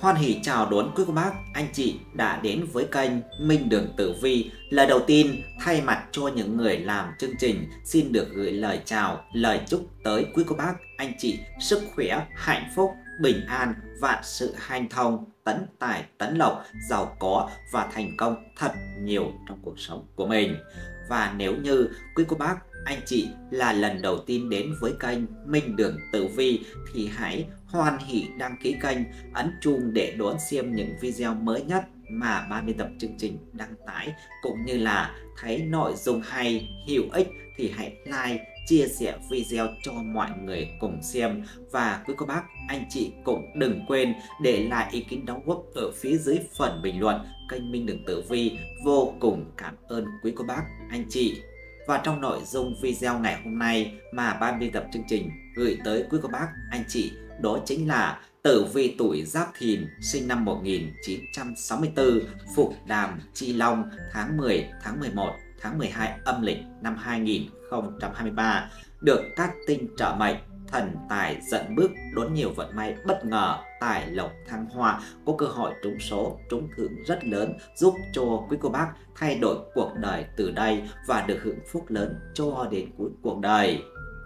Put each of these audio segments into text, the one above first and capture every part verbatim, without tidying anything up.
Hoan hỉ chào đón quý cô bác, anh chị đã đến với kênh Minh Đường Tử Vi. Lời đầu tiên, thay mặt cho những người làm chương trình, xin được gửi lời chào, lời chúc tới quý cô bác, anh chị sức khỏe, hạnh phúc, bình an, vạn sự hanh thông, tấn tài, tấn lộc, giàu có và thành công thật nhiều trong cuộc sống của mình. Và nếu như quý cô bác, anh chị là lần đầu tiên đến với kênh Minh Đường Tử Vi thì hãy hoan hỉ đăng ký kênh, ấn chuông để đón xem những video mới nhất mà ban biên tập chương trình đăng tải, cũng như là thấy nội dung hay, hữu ích thì hãy like, chia sẻ video cho mọi người cùng xem. Và quý cô bác, anh chị cũng đừng quên để lại ý kiến đóng góp ở phía dưới phần bình luận kênh Minh Đường Tử Vi. Vô cùng cảm ơn quý cô bác, anh chị. Và trong nội dung video ngày hôm nay mà ban biên tập chương trình gửi tới quý cô bác, anh chị, đó chính là tử vi tuổi Giáp Thìn, sinh năm một nghìn chín trăm sáu mươi tư, phục đàm chi long, tháng mười, tháng mười một, tháng mười hai âm lịch năm hai nghìn không trăm hai mươi ba, được các tinh trợ mệnh, thần tài dẫn bước, đón nhiều vận may bất ngờ, tài lộc thăng hoa, có cơ hội trúng số, trúng thưởng rất lớn, giúp cho quý cô bác thay đổi cuộc đời từ đây và được hưởng phúc lớn cho đến cuối cuộc đời.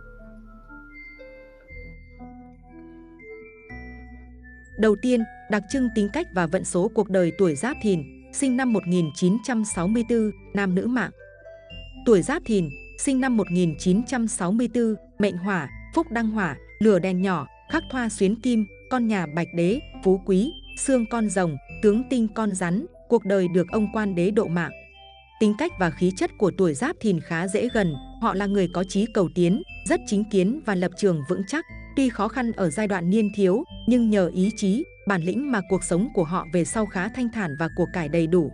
Đầu tiên, đặc trưng tính cách và vận số cuộc đời tuổi Giáp Thìn, sinh năm một nghìn chín trăm sáu mươi tư, nam nữ mạng. Tuổi Giáp Thìn, sinh năm một nghìn chín trăm sáu mươi tư, mệnh hỏa, phúc đăng hỏa, lửa đèn nhỏ, khắc thoa xuyến kim, con nhà bạch đế, phú quý, xương con rồng, tướng tinh con rắn, cuộc đời được ông quan đế độ mạng. Tính cách và khí chất của tuổi Giáp Thìn khá dễ gần, họ là người có chí cầu tiến, rất chính kiến và lập trường vững chắc. Tuy khó khăn ở giai đoạn niên thiếu, nhưng nhờ ý chí, bản lĩnh mà cuộc sống của họ về sau khá thanh thản và của cải đầy đủ.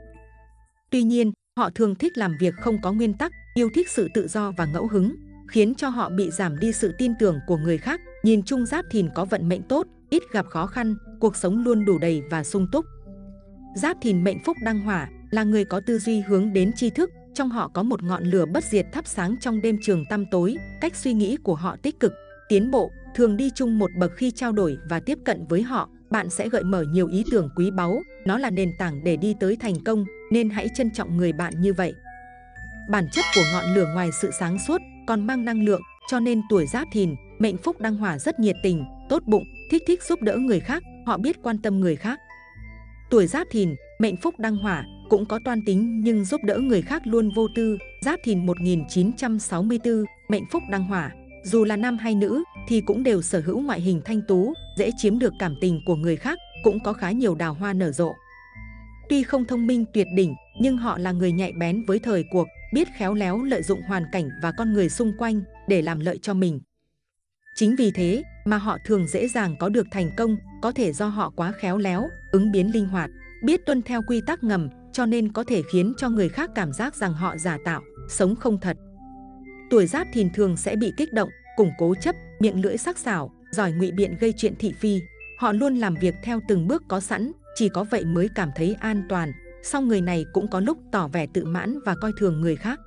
Tuy nhiên, họ thường thích làm việc không có nguyên tắc, yêu thích sự tự do và ngẫu hứng, khiến cho họ bị giảm đi sự tin tưởng của người khác. Nhìn chung Giáp Thìn có vận mệnh tốt, ít gặp khó khăn, cuộc sống luôn đủ đầy và sung túc. Giáp Thìn mệnh phúc đăng hỏa, là người có tư duy hướng đến tri thức, trong họ có một ngọn lửa bất diệt thắp sáng trong đêm trường tăm tối. Cách suy nghĩ của họ tích cực, tiến bộ, thường đi chung một bậc. Khi trao đổi và tiếp cận với họ, bạn sẽ gợi mở nhiều ý tưởng quý báu, nó là nền tảng để đi tới thành công, nên hãy trân trọng người bạn như vậy. Bản chất của ngọn lửa ngoài sự sáng suốt còn mang năng lượng, cho nên tuổi Giáp Thìn mệnh phúc đăng hỏa rất nhiệt tình, tốt bụng, thích thích giúp đỡ người khác, họ biết quan tâm người khác. Tuổi Giáp Thìn mệnh phúc đăng hỏa cũng có toan tính nhưng giúp đỡ người khác luôn vô tư. Giáp Thìn một nghìn chín trăm sáu mươi tư, mệnh phúc đăng hỏa, dù là nam hay nữ thì cũng đều sở hữu ngoại hình thanh tú, dễ chiếm được cảm tình của người khác, cũng có khá nhiều đào hoa nở rộ. Tuy không thông minh tuyệt đỉnh, nhưng họ là người nhạy bén với thời cuộc, biết khéo léo lợi dụng hoàn cảnh và con người xung quanh để làm lợi cho mình. Chính vì thế mà họ thường dễ dàng có được thành công, có thể do họ quá khéo léo, ứng biến linh hoạt, biết tuân theo quy tắc ngầm, cho nên có thể khiến cho người khác cảm giác rằng họ giả tạo, sống không thật. Tuổi Giáp Thìn thường sẽ bị kích động, củng cố chấp, miệng lưỡi sắc sảo, giỏi ngụy biện gây chuyện thị phi. Họ luôn làm việc theo từng bước có sẵn, chỉ có vậy mới cảm thấy an toàn. Song người này cũng có lúc tỏ vẻ tự mãn và coi thường người khác.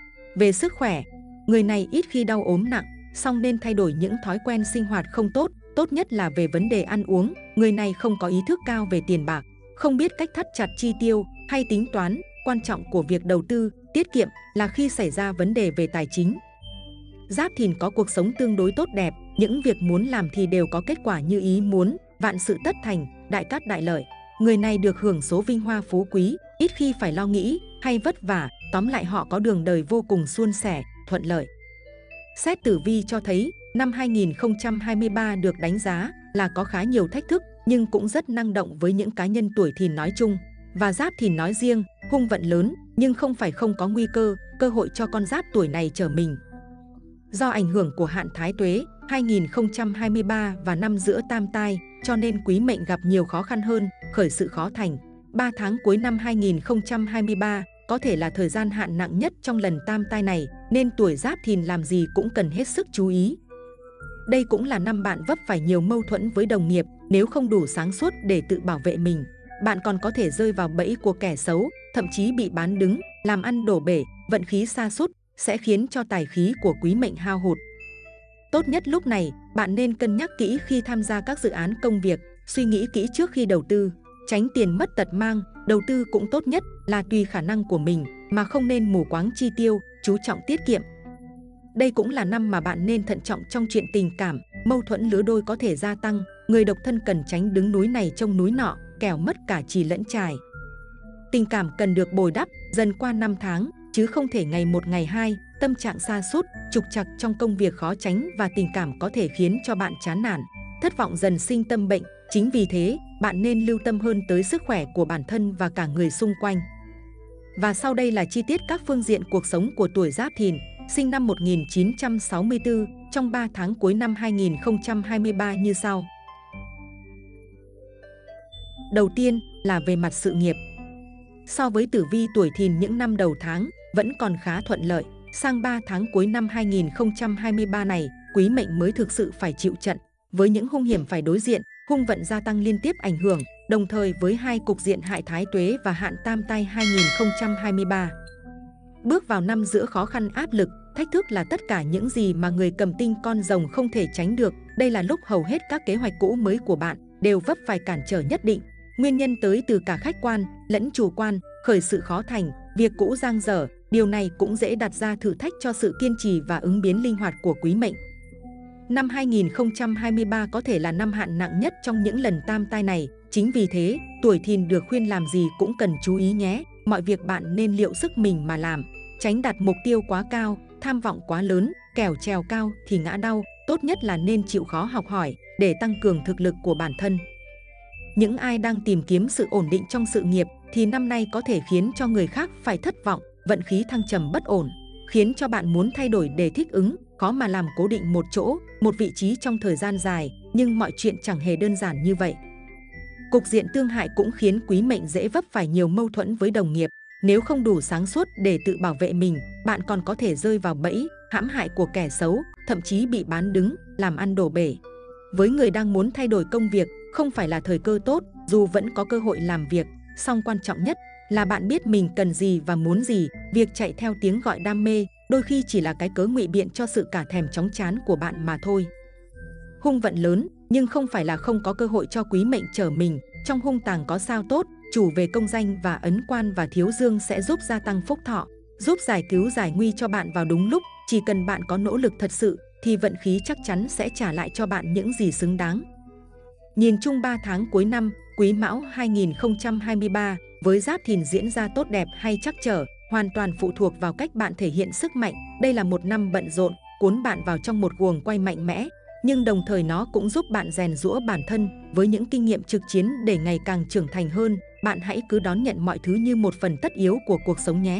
Về sức khỏe, người này ít khi đau ốm nặng, song nên thay đổi những thói quen sinh hoạt không tốt, tốt nhất là về vấn đề ăn uống. Người này không có ý thức cao về tiền bạc, không biết cách thắt chặt chi tiêu hay tính toán. Quan trọng của việc đầu tư, tiết kiệm là khi xảy ra vấn đề về tài chính. Giáp Thìn có cuộc sống tương đối tốt đẹp, những việc muốn làm thì đều có kết quả như ý muốn, vạn sự tất thành, đại cát đại lợi. Người này được hưởng số vinh hoa phú quý, ít khi phải lo nghĩ hay vất vả, tóm lại họ có đường đời vô cùng suôn sẻ, thuận lợi. Xét tử vi cho thấy, năm hai nghìn không trăm hai mươi ba được đánh giá là có khá nhiều thách thức, nhưng cũng rất năng động với những cá nhân tuổi Thìn nói chung và Giáp Thìn nói riêng. Hung vận lớn, nhưng không phải không có nguy cơ, cơ hội cho con giáp tuổi này trở mình. Do ảnh hưởng của hạn Thái Tuế hai nghìn không trăm hai mươi ba và năm giữa tam tai, cho nên quý mệnh gặp nhiều khó khăn hơn, khởi sự khó thành. ba tháng cuối năm hai nghìn không trăm hai mươi ba có thể là thời gian hạn nặng nhất trong lần tam tai này, nên tuổi Giáp Thìn làm gì cũng cần hết sức chú ý. Đây cũng là năm bạn vấp phải nhiều mâu thuẫn với đồng nghiệp, nếu không đủ sáng suốt để tự bảo vệ mình, bạn còn có thể rơi vào bẫy của kẻ xấu, thậm chí bị bán đứng, làm ăn đổ bể. Vận khí sa sút sẽ khiến cho tài khí của quý mệnh hao hụt. Tốt nhất lúc này, bạn nên cân nhắc kỹ khi tham gia các dự án công việc, suy nghĩ kỹ trước khi đầu tư, tránh tiền mất tật mang. Đầu tư cũng tốt nhất là tùy khả năng của mình mà không nên mù quáng chi tiêu, chú trọng tiết kiệm. Đây cũng là năm mà bạn nên thận trọng trong chuyện tình cảm, mâu thuẫn lứa đôi có thể gia tăng, người độc thân cần tránh đứng núi này trông núi nọ, kẻo mất cả chì lẫn chài. Tình cảm cần được bồi đắp dần qua năm tháng, chứ không thể ngày một ngày hai, tâm trạng sa sút, trục trặc trong công việc khó tránh và tình cảm có thể khiến cho bạn chán nản, thất vọng dần sinh tâm bệnh. Chính vì thế, bạn nên lưu tâm hơn tới sức khỏe của bản thân và cả người xung quanh. Và sau đây là chi tiết các phương diện cuộc sống của tuổi Giáp Thìn, sinh năm một nghìn chín trăm sáu mươi tư, trong ba tháng cuối năm hai nghìn không trăm hai mươi ba như sau. Đầu tiên là về mặt sự nghiệp. So với tử vi tuổi Thìn những năm đầu tháng, vẫn còn khá thuận lợi. Sang ba tháng cuối năm hai nghìn không trăm hai mươi ba này, quý mệnh mới thực sự phải chịu trận. Với những hung hiểm phải đối diện, hung vận gia tăng liên tiếp ảnh hưởng, đồng thời với hai cục diện hại thái tuế và hạn tam tai hai nghìn không trăm hai mươi ba. Bước vào năm giữa khó khăn áp lực, thách thức là tất cả những gì mà người cầm tinh con rồng không thể tránh được. Đây là lúc hầu hết các kế hoạch cũ mới của bạn đều vấp phải cản trở nhất định. Nguyên nhân tới từ cả khách quan lẫn chủ quan, khởi sự khó thành, việc cũ dang dở. Điều này cũng dễ đặt ra thử thách cho sự kiên trì và ứng biến linh hoạt của quý mệnh. Năm hai nghìn không trăm hai mươi ba có thể là năm hạn nặng nhất trong những lần tam tai này. Chính vì thế, tuổi Thìn được khuyên làm gì cũng cần chú ý nhé. Mọi việc bạn nên liệu sức mình mà làm, tránh đặt mục tiêu quá cao, tham vọng quá lớn, kẻo trèo cao thì ngã đau. Tốt nhất là nên chịu khó học hỏi để tăng cường thực lực của bản thân. Những ai đang tìm kiếm sự ổn định trong sự nghiệp thì năm nay có thể khiến cho người khác phải thất vọng. Vận khí thăng trầm bất ổn, khiến cho bạn muốn thay đổi để thích ứng, khó mà làm cố định một chỗ, một vị trí trong thời gian dài, nhưng mọi chuyện chẳng hề đơn giản như vậy. Cục diện tương hại cũng khiến quý mệnh dễ vấp phải nhiều mâu thuẫn với đồng nghiệp. Nếu không đủ sáng suốt để tự bảo vệ mình, bạn còn có thể rơi vào bẫy, hãm hại của kẻ xấu, thậm chí bị bán đứng, làm ăn đổ bể. Với người đang muốn thay đổi công việc, không phải là thời cơ tốt, dù vẫn có cơ hội làm việc, song quan trọng nhất là bạn biết mình cần gì và muốn gì. Việc chạy theo tiếng gọi đam mê đôi khi chỉ là cái cớ ngụy biện cho sự cả thèm chóng chán của bạn mà thôi. Hung vận lớn, nhưng không phải là không có cơ hội cho quý mệnh trở mình. Trong hung tàng có sao tốt, chủ về công danh và ấn quan và thiếu dương sẽ giúp gia tăng phúc thọ, giúp giải cứu giải nguy cho bạn vào đúng lúc. Chỉ cần bạn có nỗ lực thật sự thì vận khí chắc chắn sẽ trả lại cho bạn những gì xứng đáng. Nhìn chung ba tháng cuối năm Quý Mão hai nghìn không trăm hai mươi ba với Giáp Thìn diễn ra tốt đẹp hay trắc trở hoàn toàn phụ thuộc vào cách bạn thể hiện sức mạnh. Đây là một năm bận rộn, cuốn bạn vào trong một guồng quay mạnh mẽ, nhưng đồng thời nó cũng giúp bạn rèn giũa bản thân với những kinh nghiệm trực chiến để ngày càng trưởng thành hơn. Bạn hãy cứ đón nhận mọi thứ như một phần tất yếu của cuộc sống nhé.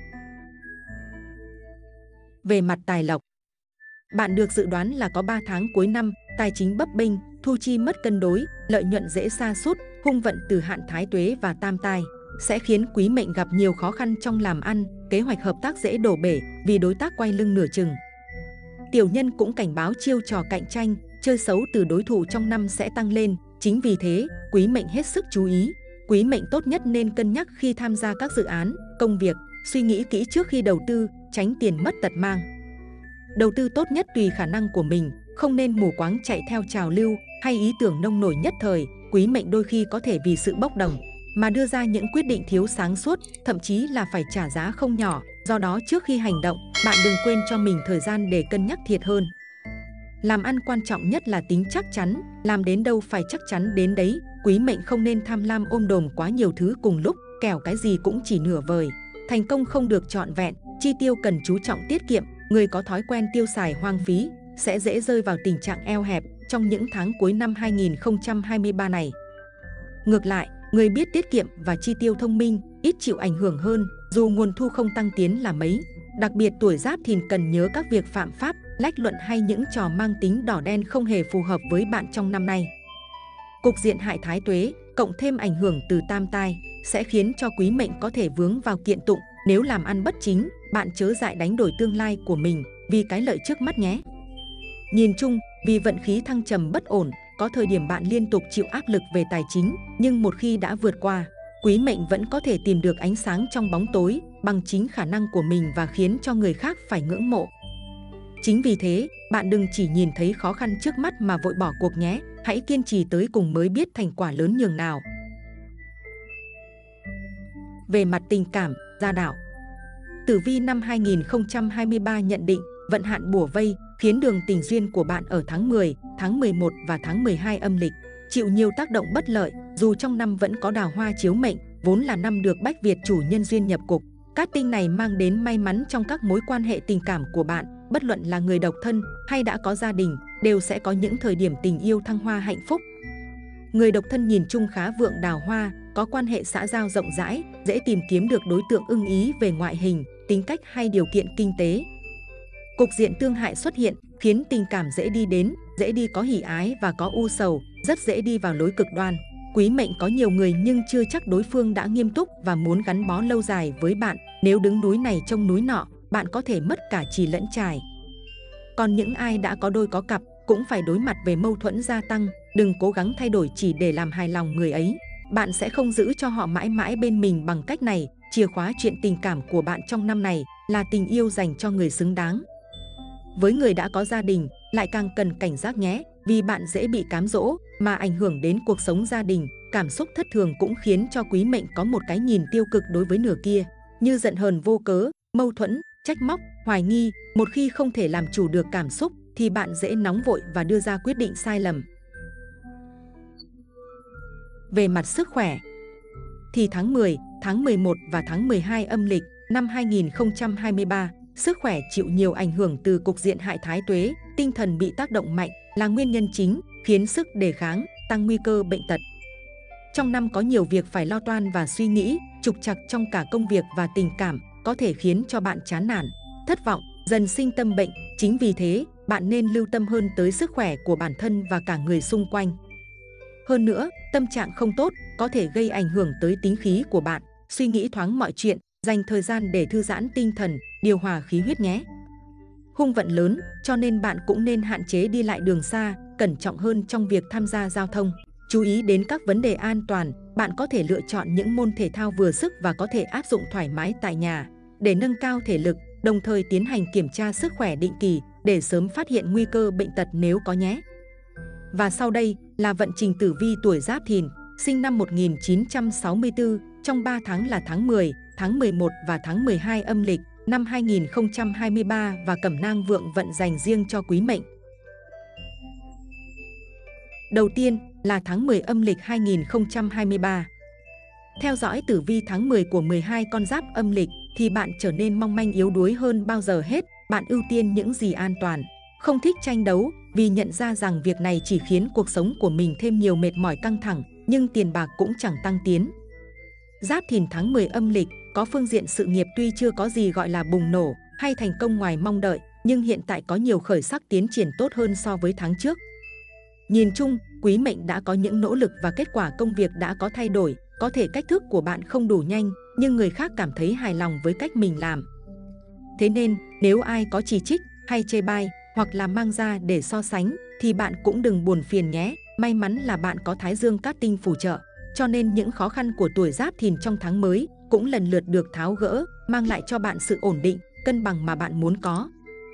Về mặt tài lộc, bạn được dự đoán là có ba tháng cuối năm, tài chính bấp bênh, thu chi mất cân đối, lợi nhuận dễ sa sút, hung vận từ hạn thái tuế và tam tai sẽ khiến quý mệnh gặp nhiều khó khăn trong làm ăn, kế hoạch hợp tác dễ đổ bể vì đối tác quay lưng nửa chừng. Tiểu nhân cũng cảnh báo chiêu trò cạnh tranh, chơi xấu từ đối thủ trong năm sẽ tăng lên. Chính vì thế, quý mệnh hết sức chú ý. Quý mệnh tốt nhất nên cân nhắc khi tham gia các dự án, công việc, suy nghĩ kỹ trước khi đầu tư, tránh tiền mất tật mang. Đầu tư tốt nhất tùy khả năng của mình, không nên mù quáng chạy theo trào lưu hay ý tưởng nông nổi nhất thời. Quý mệnh đôi khi có thể vì sự bốc đồng mà đưa ra những quyết định thiếu sáng suốt, thậm chí là phải trả giá không nhỏ. Do đó trước khi hành động, bạn đừng quên cho mình thời gian để cân nhắc thiệt hơn. Làm ăn quan trọng nhất là tính chắc chắn, làm đến đâu phải chắc chắn đến đấy. Quý mệnh không nên tham lam ôm đồm quá nhiều thứ cùng lúc, kẻo cái gì cũng chỉ nửa vời. Thành công không được trọn vẹn, chi tiêu cần chú trọng tiết kiệm. Người có thói quen tiêu xài hoang phí sẽ dễ rơi vào tình trạng eo hẹp trong những tháng cuối năm hai nghìn không trăm hai mươi ba này. Ngược lại, người biết tiết kiệm và chi tiêu thông minh ít chịu ảnh hưởng hơn dù nguồn thu không tăng tiến là mấy. Đặc biệt tuổi Giáp Thìn cần nhớ các việc phạm pháp, lách luận hay những trò mang tính đỏ đen không hề phù hợp với bạn trong năm nay. Cục diện hại thái tuế cộng thêm ảnh hưởng từ tam tai sẽ khiến cho quý mệnh có thể vướng vào kiện tụng. Nếu làm ăn bất chính, bạn chớ dại đánh đổi tương lai của mình vì cái lợi trước mắt nhé. Nhìn chung, vì vận khí thăng trầm bất ổn, có thời điểm bạn liên tục chịu áp lực về tài chính, nhưng một khi đã vượt qua, quý mệnh vẫn có thể tìm được ánh sáng trong bóng tối bằng chính khả năng của mình và khiến cho người khác phải ngưỡng mộ. Chính vì thế, bạn đừng chỉ nhìn thấy khó khăn trước mắt mà vội bỏ cuộc nhé. hãy kiên trì tới cùng mới biết thành quả lớn nhường nào. Về mặt tình cảm, gia đạo, tử vi năm hai nghìn không trăm hai mươi ba nhận định vận hạn bủa vây khiến đường tình duyên của bạn ở tháng mười, tháng mười một và tháng mười hai âm lịch chịu nhiều tác động bất lợi. Dù trong năm vẫn có đào hoa chiếu mệnh, vốn là năm được bách Việt chủ nhân duyên nhập cục. Cát tinh này mang đến may mắn trong các mối quan hệ tình cảm của bạn, bất luận là người độc thân hay đã có gia đình, đều sẽ có những thời điểm tình yêu thăng hoa hạnh phúc. Người độc thân nhìn chung khá vượng đào hoa, có quan hệ xã giao rộng rãi, dễ tìm kiếm được đối tượng ưng ý về ngoại hình, tính cách hay điều kiện kinh tế. Cục diện tương hại xuất hiện khiến tình cảm dễ đi đến, dễ đi có hỉ ái và có u sầu, rất dễ đi vào lối cực đoan. Quý mệnh có nhiều người nhưng chưa chắc đối phương đã nghiêm túc và muốn gắn bó lâu dài với bạn. Nếu đứng núi này trông núi nọ, bạn có thể mất cả chì lẫn chài. Còn những ai đã có đôi có cặp cũng phải đối mặt về mâu thuẫn gia tăng. Đừng cố gắng thay đổi chỉ để làm hài lòng người ấy. Bạn sẽ không giữ cho họ mãi mãi bên mình bằng cách này. Chìa khóa chuyện tình cảm của bạn trong năm này là tình yêu dành cho người xứng đáng. Với người đã có gia đình, lại càng cần cảnh giác nhé, vì bạn dễ bị cám dỗ mà ảnh hưởng đến cuộc sống gia đình. Cảm xúc thất thường cũng khiến cho quý mệnh có một cái nhìn tiêu cực đối với nửa kia, như giận hờn vô cớ, mâu thuẫn, trách móc, hoài nghi. Một khi không thể làm chủ được cảm xúc thì bạn dễ nóng vội và đưa ra quyết định sai lầm. Về mặt sức khỏe, thì tháng mười, tháng mười một và tháng mười hai âm lịch năm hai nghìn không trăm hai mươi ba, sức khỏe chịu nhiều ảnh hưởng từ cục diện hại thái tuế. Tinh thần bị tác động mạnh là nguyên nhân chính khiến sức đề kháng tăng, nguy cơ bệnh tật. Trong năm có nhiều việc phải lo toan và suy nghĩ, trục trặc trong cả công việc và tình cảm có thể khiến cho bạn chán nản, thất vọng, dần sinh tâm bệnh. Chính vì thế, bạn nên lưu tâm hơn tới sức khỏe của bản thân và cả người xung quanh. Hơn nữa, tâm trạng không tốt có thể gây ảnh hưởng tới tính khí của bạn. Suy nghĩ thoáng mọi chuyện, dành thời gian để thư giãn tinh thần, điều hòa khí huyết nhé. Hung vận lớn, cho nên bạn cũng nên hạn chế đi lại đường xa, cẩn trọng hơn trong việc tham gia giao thông. Chú ý đến các vấn đề an toàn, bạn có thể lựa chọn những môn thể thao vừa sức và có thể áp dụng thoải mái tại nhà để nâng cao thể lực, đồng thời tiến hành kiểm tra sức khỏe định kỳ để sớm phát hiện nguy cơ bệnh tật nếu có nhé. Và sau đây là vận trình tử vi tuổi Giáp Thìn, sinh năm một nghìn chín trăm sáu mươi tư, trong ba tháng là tháng mười, tháng mười một và tháng mười hai âm lịch năm hai nghìn không trăm hai mươi ba, và cẩm nang vượng vận dành riêng cho quý mệnh. Đầu tiên là tháng mười âm lịch hai nghìn không trăm hai mươi ba. Theo dõi tử vi tháng mười của mười hai con giáp âm lịch thì bạn trở nên mong manh yếu đuối hơn bao giờ hết. Bạn ưu tiên những gì an toàn, không thích tranh đấu vì nhận ra rằng việc này chỉ khiến cuộc sống của mình thêm nhiều mệt mỏi căng thẳng, nhưng tiền bạc cũng chẳng tăng tiến. Giáp Thìn tháng mười âm lịch có phương diện sự nghiệp tuy chưa có gì gọi là bùng nổ hay thành công ngoài mong đợi, nhưng hiện tại có nhiều khởi sắc tiến triển tốt hơn so với tháng trước. Nhìn chung, quý mệnh đã có những nỗ lực và kết quả công việc đã có thay đổi. Có thể cách thức của bạn không đủ nhanh, nhưng người khác cảm thấy hài lòng với cách mình làm. Thế nên, nếu ai có chỉ trích hay chê bai hoặc là mang ra để so sánh thì bạn cũng đừng buồn phiền nhé. May mắn là bạn có Thái Dương Cát Tinh phù trợ, cho nên những khó khăn của tuổi Giáp Thìn trong tháng mới cũng lần lượt được tháo gỡ, mang lại cho bạn sự ổn định, cân bằng mà bạn muốn có.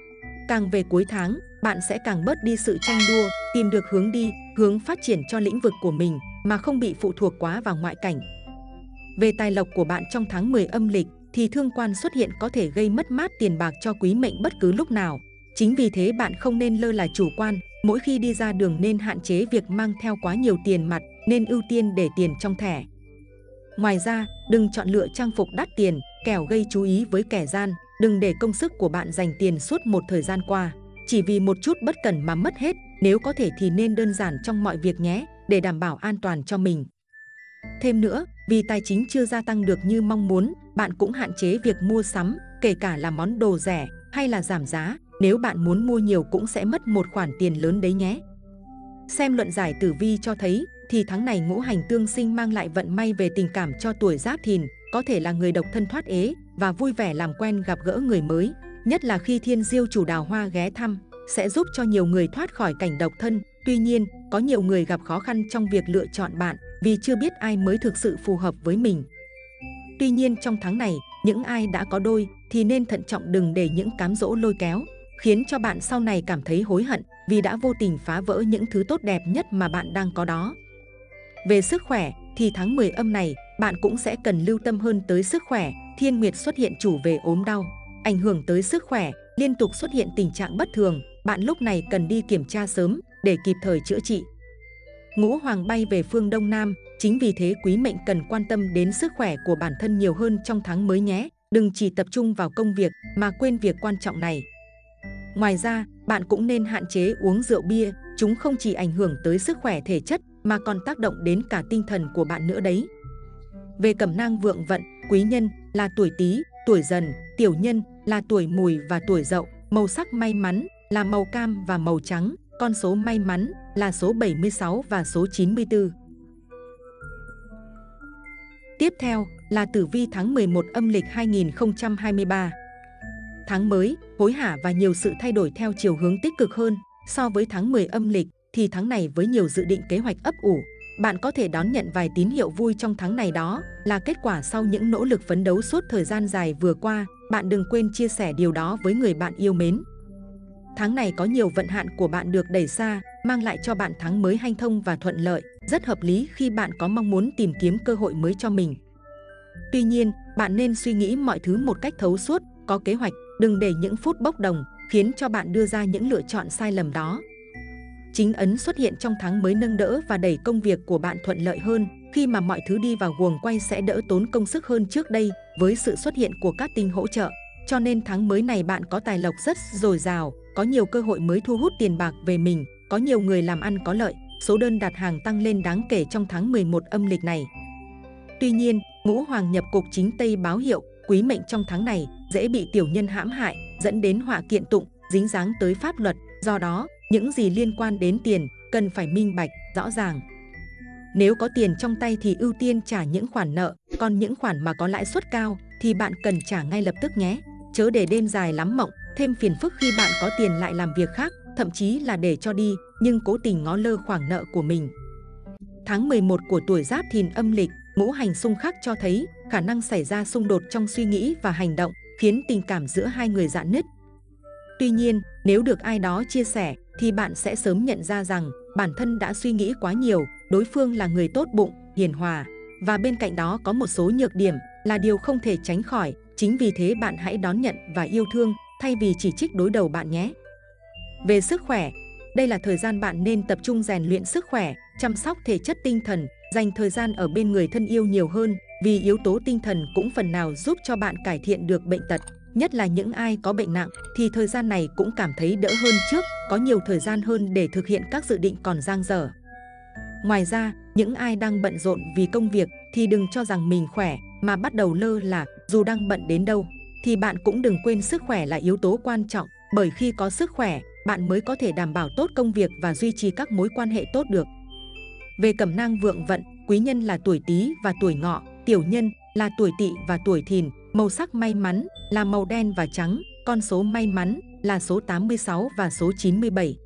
Càng về cuối tháng, bạn sẽ càng bớt đi sự tranh đua, tìm được hướng đi, hướng phát triển cho lĩnh vực của mình mà không bị phụ thuộc quá vào ngoại cảnh. Về tài lộc của bạn trong tháng mười âm lịch thì thương quan xuất hiện có thể gây mất mát tiền bạc cho quý mệnh bất cứ lúc nào. Chính vì thế bạn không nên lơ là chủ quan, mỗi khi đi ra đường nên hạn chế việc mang theo quá nhiều tiền mặt, nên ưu tiên để tiền trong thẻ. Ngoài ra, đừng chọn lựa trang phục đắt tiền, kẻo gây chú ý với kẻ gian. Đừng để công sức của bạn dành tiền suốt một thời gian qua chỉ vì một chút bất cẩn mà mất hết. Nếu có thể thì nên đơn giản trong mọi việc nhé, để đảm bảo an toàn cho mình. Thêm nữa, vì tài chính chưa gia tăng được như mong muốn, bạn cũng hạn chế việc mua sắm, kể cả là món đồ rẻ hay là giảm giá. Nếu bạn muốn mua nhiều cũng sẽ mất một khoản tiền lớn đấy nhé. Xem luận giải tử vi cho thấy thì tháng này ngũ hành tương sinh mang lại vận may về tình cảm cho tuổi Giáp Thìn. Có thể là người độc thân thoát ế và vui vẻ làm quen gặp gỡ người mới, nhất là khi thiên diêu chủ đào hoa ghé thăm, sẽ giúp cho nhiều người thoát khỏi cảnh độc thân. Tuy nhiên, có nhiều người gặp khó khăn trong việc lựa chọn bạn vì chưa biết ai mới thực sự phù hợp với mình. Tuy nhiên trong tháng này, những ai đã có đôi thì nên thận trọng, đừng để những cám dỗ lôi kéo. khiến cho bạn sau này cảm thấy hối hận vì đã vô tình phá vỡ những thứ tốt đẹp nhất mà bạn đang có đó. Về sức khỏe thì tháng mười âm này bạn cũng sẽ cần lưu tâm hơn tới sức khỏe. Thiên nguyệt xuất hiện chủ về ốm đau, ảnh hưởng tới sức khỏe, liên tục xuất hiện tình trạng bất thường. Bạn lúc này cần đi kiểm tra sớm để kịp thời chữa trị. Ngũ hoàng bay về phương Đông Nam, chính vì thế quý mệnh cần quan tâm đến sức khỏe của bản thân nhiều hơn trong tháng mới nhé. Đừng chỉ tập trung vào công việc mà quên việc quan trọng này. Ngoài ra, bạn cũng nên hạn chế uống rượu bia, chúng không chỉ ảnh hưởng tới sức khỏe thể chất mà còn tác động đến cả tinh thần của bạn nữa đấy. Về cẩm nang vượng vận, quý nhân là tuổi Tý, tuổi Dần, tiểu nhân là tuổi Mùi và tuổi Dậu. Màu sắc may mắn là màu cam và màu trắng, con số may mắn là số bảy mươi sáu và số chín mươi tư. Tiếp theo là tử vi tháng mười một âm lịch hai nghìn không trăm hai mươi ba. Tháng mới, hối hả và nhiều sự thay đổi theo chiều hướng tích cực hơn. So với tháng mười âm lịch thì tháng này với nhiều dự định kế hoạch ấp ủ. Bạn có thể đón nhận vài tín hiệu vui trong tháng này, đó là kết quả sau những nỗ lực phấn đấu suốt thời gian dài vừa qua. Bạn đừng quên chia sẻ điều đó với người bạn yêu mến. Tháng này có nhiều vận hạn của bạn được đẩy xa, mang lại cho bạn tháng mới hanh thông và thuận lợi, rất hợp lý khi bạn có mong muốn tìm kiếm cơ hội mới cho mình. Tuy nhiên, bạn nên suy nghĩ mọi thứ một cách thấu suốt, có kế hoạch, đừng để những phút bốc đồng khiến cho bạn đưa ra những lựa chọn sai lầm đó. Chính ấn xuất hiện trong tháng mới nâng đỡ và đẩy công việc của bạn thuận lợi hơn, khi mà mọi thứ đi vào guồng quay sẽ đỡ tốn công sức hơn trước đây với sự xuất hiện của các tinh hỗ trợ. Cho nên tháng mới này bạn có tài lộc rất dồi dào, có nhiều cơ hội mới thu hút tiền bạc về mình, có nhiều người làm ăn có lợi, số đơn đặt hàng tăng lên đáng kể trong tháng mười một âm lịch này. Tuy nhiên, ngũ hoàng nhập cục chính Tây báo hiệu quý mệnh trong tháng này dễ bị tiểu nhân hãm hại, dẫn đến họa kiện tụng, dính dáng tới pháp luật. Do đó, những gì liên quan đến tiền cần phải minh bạch, rõ ràng. Nếu có tiền trong tay thì ưu tiên trả những khoản nợ, còn những khoản mà có lãi suất cao thì bạn cần trả ngay lập tức nhé. Chớ để đêm dài lắm mộng, thêm phiền phức khi bạn có tiền lại làm việc khác, thậm chí là để cho đi, nhưng cố tình ngó lơ khoản nợ của mình. Tháng mười một của tuổi Giáp Thìn âm lịch, ngũ hành xung khắc cho thấy khả năng xảy ra xung đột trong suy nghĩ và hành động, khiến tình cảm giữa hai người rạn nứt. Tuy nhiên, nếu được ai đó chia sẻ, thì bạn sẽ sớm nhận ra rằng bản thân đã suy nghĩ quá nhiều, đối phương là người tốt bụng, hiền hòa. Và bên cạnh đó có một số nhược điểm là điều không thể tránh khỏi. Chính vì thế bạn hãy đón nhận và yêu thương, thay vì chỉ trích đối đầu bạn nhé. Về sức khỏe, đây là thời gian bạn nên tập trung rèn luyện sức khỏe, chăm sóc thể chất tinh thần, dành thời gian ở bên người thân yêu nhiều hơn, vì yếu tố tinh thần cũng phần nào giúp cho bạn cải thiện được bệnh tật. Nhất là những ai có bệnh nặng thì thời gian này cũng cảm thấy đỡ hơn trước, có nhiều thời gian hơn để thực hiện các dự định còn dang dở. Ngoài ra, những ai đang bận rộn vì công việc thì đừng cho rằng mình khỏe mà bắt đầu lơ là. Dù đang bận đến đâu thì bạn cũng đừng quên sức khỏe là yếu tố quan trọng, bởi khi có sức khỏe, bạn mới có thể đảm bảo tốt công việc và duy trì các mối quan hệ tốt được. Về cẩm nang vượng vận, quý nhân là tuổi Tý và tuổi Ngọ, tiểu nhân là tuổi Tỵ và tuổi Thìn. Màu sắc may mắn là màu đen và trắng, con số may mắn là số tám mươi sáu và số chín mươi bảy.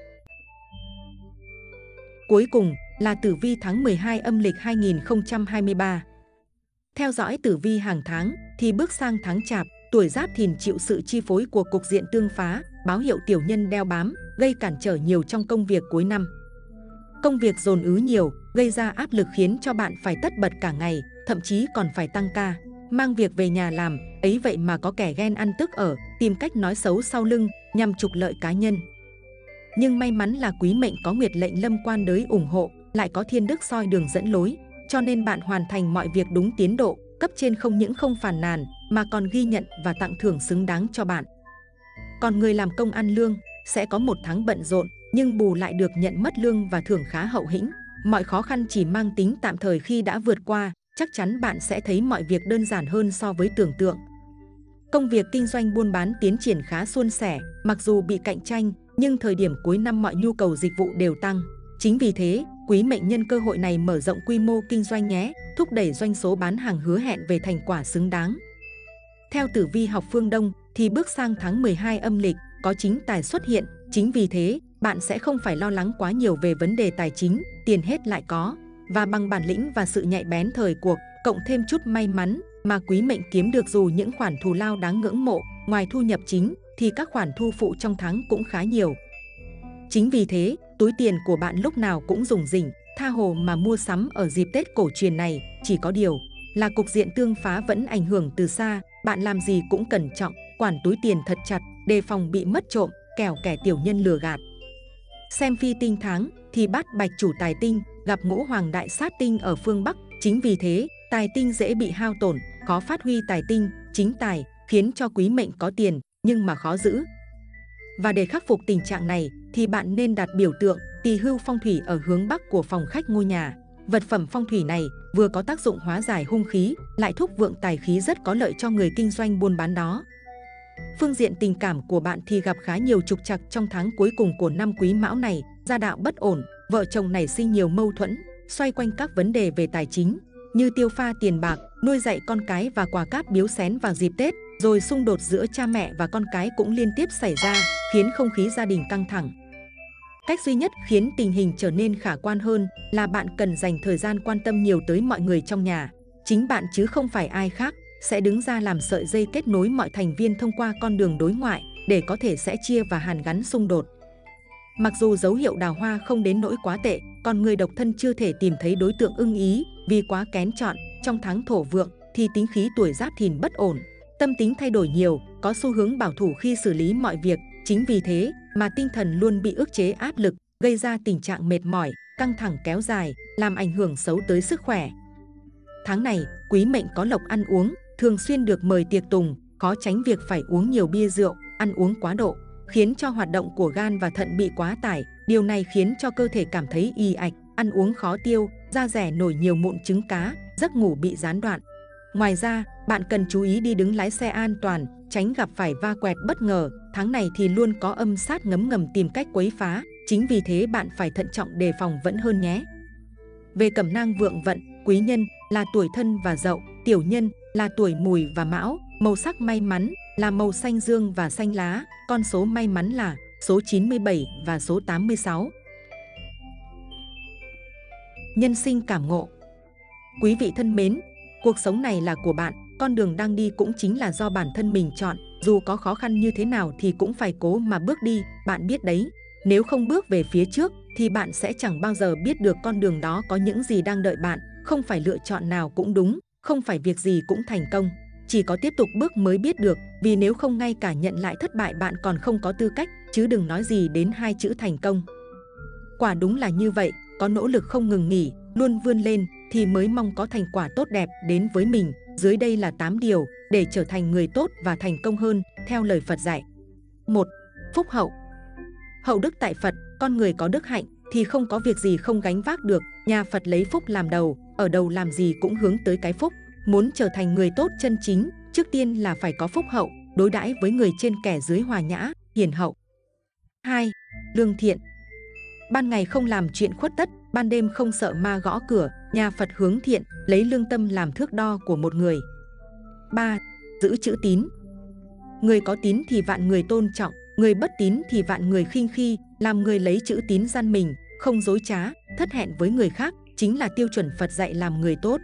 Cuối cùng là tử vi tháng mười hai âm lịch hai nghìn không trăm hai mươi ba. Theo dõi tử vi hàng tháng thì bước sang tháng Chạp, tuổi Giáp Thìn chịu sự chi phối của cục diện tương phá, báo hiệu tiểu nhân đeo bám, gây cản trở nhiều trong công việc cuối năm. Công việc dồn ứ nhiều, gây ra áp lực khiến cho bạn phải tất bật cả ngày, thậm chí còn phải tăng ca, mang việc về nhà làm. Ấy vậy mà có kẻ ghen ăn tức ở, tìm cách nói xấu sau lưng nhằm trục lợi cá nhân. Nhưng may mắn là quý mệnh có nguyệt lệnh lâm quan đới ủng hộ, lại có thiên đức soi đường dẫn lối, cho nên bạn hoàn thành mọi việc đúng tiến độ. Cấp trên không những không phàn nàn mà còn ghi nhận và tặng thưởng xứng đáng cho bạn. Còn người làm công ăn lương sẽ có một tháng bận rộn, nhưng bù lại được nhận mất lương và thưởng khá hậu hĩnh. Mọi khó khăn chỉ mang tính tạm thời, khi đã vượt qua, chắc chắn bạn sẽ thấy mọi việc đơn giản hơn so với tưởng tượng. Công việc kinh doanh buôn bán tiến triển khá suôn sẻ, mặc dù bị cạnh tranh, nhưng thời điểm cuối năm mọi nhu cầu dịch vụ đều tăng. Chính vì thế, quý mệnh nhân cơ hội này mở rộng quy mô kinh doanh nhé, thúc đẩy doanh số bán hàng hứa hẹn về thành quả xứng đáng. Theo tử vi học phương Đông thì bước sang tháng mười hai âm lịch có chính tài xuất hiện, chính vì thế bạn sẽ không phải lo lắng quá nhiều về vấn đề tài chính, tiền hết lại có. Và bằng bản lĩnh và sự nhạy bén thời cuộc, cộng thêm chút may mắn mà quý mệnh kiếm được dù những khoản thù lao đáng ngưỡng mộ, ngoài thu nhập chính thì các khoản thu phụ trong tháng cũng khá nhiều. Chính vì thế, túi tiền của bạn lúc nào cũng rủng rỉnh, tha hồ mà mua sắm ở dịp Tết cổ truyền này. Chỉ có điều là cục diện tương phá vẫn ảnh hưởng từ xa, bạn làm gì cũng cẩn trọng, quản túi tiền thật chặt, đề phòng bị mất trộm, kẻo kẻ tiểu nhân lừa gạt. Xem phi tinh tháng thì bát bạch chủ tài tinh, gặp ngũ hoàng đại sát tinh ở phương Bắc, chính vì thế tài tinh dễ bị hao tổn, khó phát huy tài tinh, chính tài, khiến cho quý mệnh có tiền nhưng mà khó giữ. Và để khắc phục tình trạng này thì bạn nên đặt biểu tượng tỳ hưu phong thủy ở hướng Bắc của phòng khách ngôi nhà. Vật phẩm phong thủy này vừa có tác dụng hóa giải hung khí, lại thúc vượng tài khí, rất có lợi cho người kinh doanh buôn bán đó. Phương diện tình cảm của bạn thì gặp khá nhiều trục trặc trong tháng cuối cùng của năm Quý Mão này, gia đạo bất ổn, vợ chồng nảy sinh nhiều mâu thuẫn, xoay quanh các vấn đề về tài chính, như tiêu pha tiền bạc, nuôi dạy con cái và quà cáp biếu xén vào dịp Tết, rồi xung đột giữa cha mẹ và con cái cũng liên tiếp xảy ra, khiến không khí gia đình căng thẳng. Cách duy nhất khiến tình hình trở nên khả quan hơn là bạn cần dành thời gian quan tâm nhiều tới mọi người trong nhà. Chính bạn chứ không phải ai khác sẽ đứng ra làm sợi dây kết nối mọi thành viên thông qua con đường đối ngoại để có thể sẽ chia và hàn gắn xung đột. Mặc dù dấu hiệu đào hoa không đến nỗi quá tệ, còn người độc thân chưa thể tìm thấy đối tượng ưng ý vì quá kén chọn. Trong tháng Thổ vượng thì tính khí tuổi Giáp Thìn bất ổn, tâm tính thay đổi nhiều, có xu hướng bảo thủ khi xử lý mọi việc. Chính vì thế mà tinh thần luôn bị ức chế áp lực, gây ra tình trạng mệt mỏi, căng thẳng kéo dài, làm ảnh hưởng xấu tới sức khỏe. Tháng này, quý mệnh có lộc ăn uống, thường xuyên được mời tiệc tùng, khó tránh việc phải uống nhiều bia rượu, ăn uống quá độ, khiến cho hoạt động của gan và thận bị quá tải. Điều này khiến cho cơ thể cảm thấy ì ạch, ăn uống khó tiêu, da rẻ nổi nhiều mụn trứng cá, giấc ngủ bị gián đoạn. Ngoài ra, bạn cần chú ý đi đứng lái xe an toàn, tránh gặp phải va quẹt bất ngờ. Tháng này thì luôn có âm sát ngấm ngầm tìm cách quấy phá, chính vì thế bạn phải thận trọng đề phòng vẫn hơn nhé. Về cẩm nang vượng vận, quý nhân là tuổi Thân và Dậu, tiểu nhân là tuổi Mùi và Mão. Màu sắc may mắn là màu xanh dương và xanh lá, con số may mắn là số chín mươi bảy và số tám mươi sáu. Nhân sinh cảm ngộ. Quý vị thân mến, cuộc sống này là của bạn, con đường đang đi cũng chính là do bản thân mình chọn, dù có khó khăn như thế nào thì cũng phải cố mà bước đi, bạn biết đấy. Nếu không bước về phía trước thì bạn sẽ chẳng bao giờ biết được con đường đó có những gì đang đợi bạn. Không phải lựa chọn nào cũng đúng, không phải việc gì cũng thành công. Chỉ có tiếp tục bước mới biết được, vì nếu không ngay cả nhận lại thất bại bạn còn không có tư cách, chứ đừng nói gì đến hai chữ thành công. Quả đúng là như vậy, có nỗ lực không ngừng nghỉ, luôn vươn lên thì mới mong có thành quả tốt đẹp đến với mình. Dưới đây là tám điều để trở thành người tốt và thành công hơn theo lời Phật dạy. một. Phúc hậu. Hậu đức tại Phật, con người có đức hạnh thì không có việc gì không gánh vác được. Nhà Phật lấy phúc làm đầu, ở đầu làm gì cũng hướng tới cái phúc. Muốn trở thành người tốt chân chính, trước tiên là phải có phúc hậu, đối đãi với người trên kẻ dưới hòa nhã, hiền hậu. hai. Lương thiện. Ban ngày không làm chuyện khuất tất, ban đêm không sợ ma gõ cửa. Nhà Phật hướng thiện, lấy lương tâm làm thước đo của một người. ba. Giữ chữ tín. Người có tín thì vạn người tôn trọng, người bất tín thì vạn người khinh khi. Làm người lấy chữ tín gian mình, không dối trá, thất hẹn với người khác, chính là tiêu chuẩn Phật dạy làm người tốt.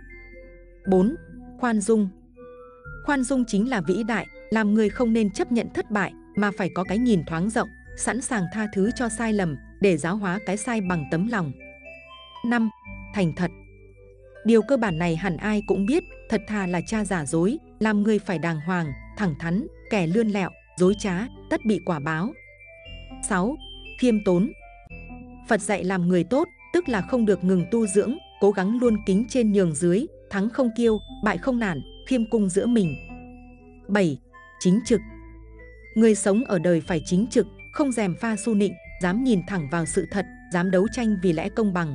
bốn. Khoan dung. Khoan dung chính là vĩ đại, làm người không nên chấp nhận thất bại, mà phải có cái nhìn thoáng rộng, sẵn sàng tha thứ cho sai lầm, để giáo hóa cái sai bằng tấm lòng. năm. Thành thật. Điều cơ bản này hẳn ai cũng biết, thật thà là cha giả dối, làm người phải đàng hoàng, thẳng thắn, kẻ lươn lẹo, dối trá, tất bị quả báo. sáu. Khiêm tốn. Phật dạy làm người tốt, tức là không được ngừng tu dưỡng, cố gắng luôn kính trên nhường dưới, thắng không kiêu, bại không nản, khiêm cung giữa mình. bảy. Chính trực. Người sống ở đời phải chính trực, không gièm pha su nịnh, dám nhìn thẳng vào sự thật, dám đấu tranh vì lẽ công bằng.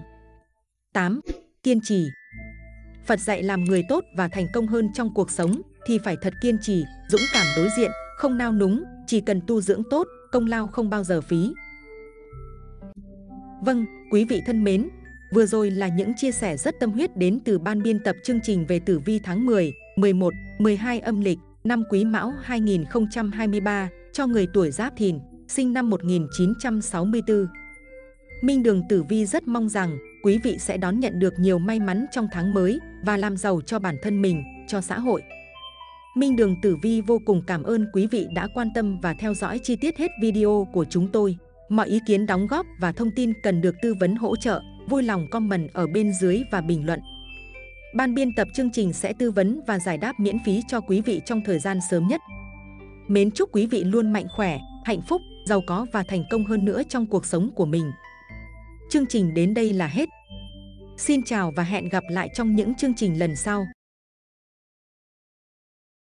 tám. Kiên trì. Phật dạy làm người tốt và thành công hơn trong cuộc sống thì phải thật kiên trì, dũng cảm đối diện, không nao núng, chỉ cần tu dưỡng tốt, công lao không bao giờ phí. Vâng, quý vị thân mến, vừa rồi là những chia sẻ rất tâm huyết đến từ ban biên tập chương trình về tử vi tháng mười, mười một, mười hai âm lịch năm Quý Mão hai nghìn không trăm hai mươi ba cho người tuổi Giáp Thìn, sinh năm một nghìn chín trăm sáu mươi tư. Minh Đường Tử Vi rất mong rằng quý vị sẽ đón nhận được nhiều may mắn trong tháng mới và làm giàu cho bản thân mình, cho xã hội. Minh Đường Tử Vi vô cùng cảm ơn quý vị đã quan tâm và theo dõi chi tiết hết video của chúng tôi. Mọi ý kiến đóng góp và thông tin cần được tư vấn hỗ trợ, vui lòng comment ở bên dưới và bình luận. Ban biên tập chương trình sẽ tư vấn và giải đáp miễn phí cho quý vị trong thời gian sớm nhất. Mến chúc quý vị luôn mạnh khỏe, hạnh phúc, giàu có và thành công hơn nữa trong cuộc sống của mình. Chương trình đến đây là hết. Xin chào và hẹn gặp lại trong những chương trình lần sau.